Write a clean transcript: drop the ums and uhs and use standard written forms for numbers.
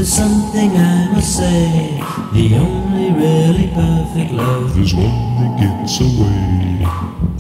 There's something I must say, the only really perfect love is one that gets away.